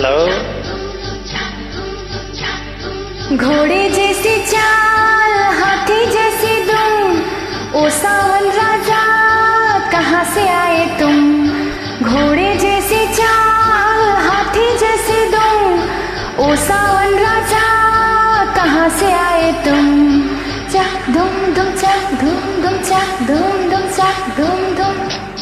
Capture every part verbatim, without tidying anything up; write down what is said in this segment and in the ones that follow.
Hello. घोड़े जैसी चाल, हाथी जैसी दुम, ओ सावन राजा कहाँ से आए तुम? घोड़े जैसी चाल, हाथी जैसी दुम, ओ सावन राजा कहाँ से आए तुम? चक दुम दुम चक दुम दुम चक दुम दुम चक दुम दुम।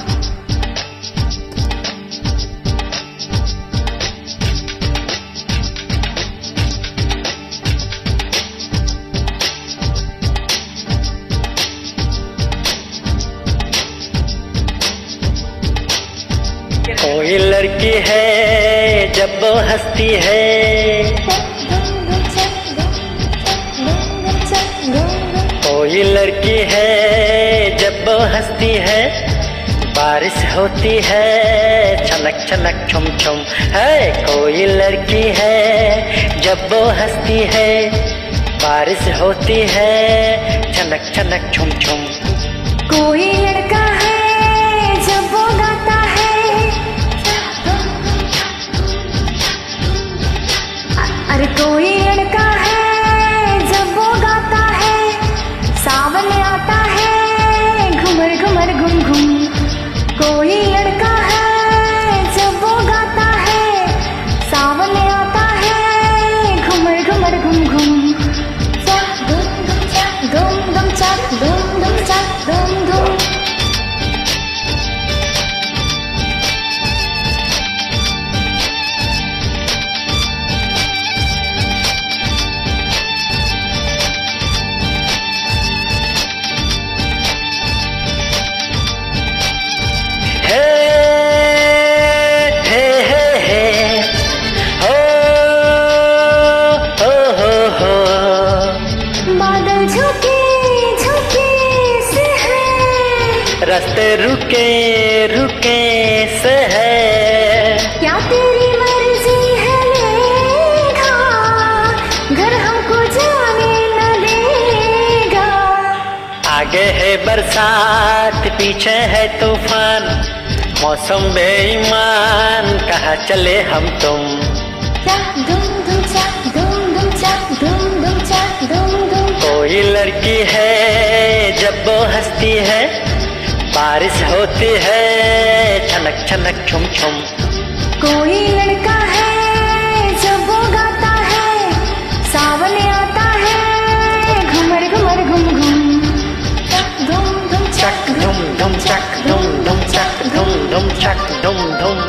कोई लड़की है जब वो हंसती है, कोई लड़की है जब वो हंसती है, बारिश होती है छनक छनक छुम छुम है। कोई लड़की है जब वो हंसती है, बारिश होती है छनक छनक छुम छुम। कोई लड़का है जब वो गाता है, अरे कोई लड़का है जब वो गाता है, सावन आता है घुमर घुमर घुम घुम। कोई लड़का है जब वो गाता है, सावन आता है घुमर घुमर घुम घुम। चक दुम दुम चक दुम दुम चक दुम दुम चक दुम दुम। रास्ते रुके रुके से है, क्या तेरी मर्जी है लेगा, घर हमको जाने न देगा। आगे है बरसात पीछे है तूफान, मौसम बेईमान कहाँ चले हम तुम? चक दुम दुम चक दुम दुम चक दुम दुम चक दुम दुम। कोई लड़की है जब वो हंसती है, बारिश होती है छनक छनक छुम छुम। कोई लड़का है जब वो गाता है, सावन आता है घुमर घुमर घुम घुम। चक दुम दुम चक दुम दुम चक दुम दुम चक दुम दुम चक दुम दुम।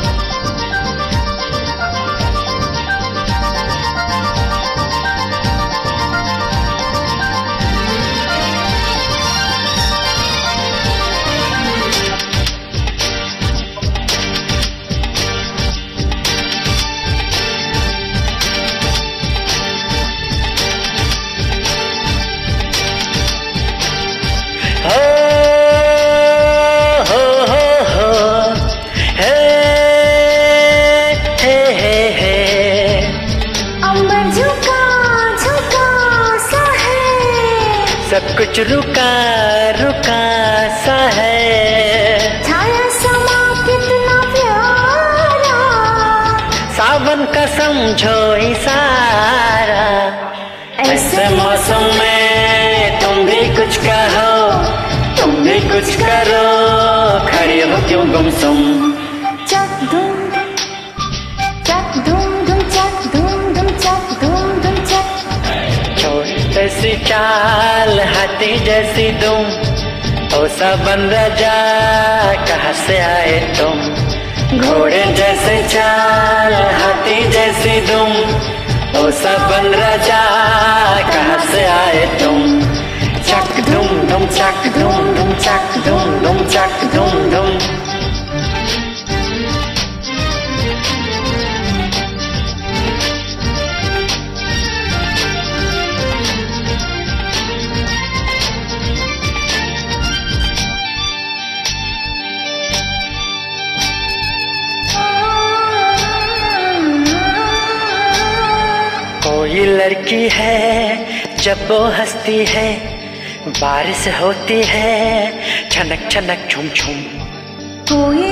सब कुछ रुका रुका सा है, छाया समा कितना प्यारा, सावन का समझो इशारा। ऐसे मौसम में तुम भी कुछ कहो, तुम भी कुछ करो, खड़ी हो क्यों गुमसुम? चक दुम चक दुम दुम चक दुम दुम चक दुम दुम चक। छोटी सी चाल हाथी जैसी दुम, ओ सावन राजा कहाँ से आए तुम? घोड़े जैसे चाल हाथी जैसी दुम, ओ सावन राजा कहाँ से आए तुम? चक दुम दुम चक दुम दुम चक दुम दुम चक दुम दुम। कोई लड़की है जब वो हंसती है, बारिश होती है छनक छनक छुम छुम। कोई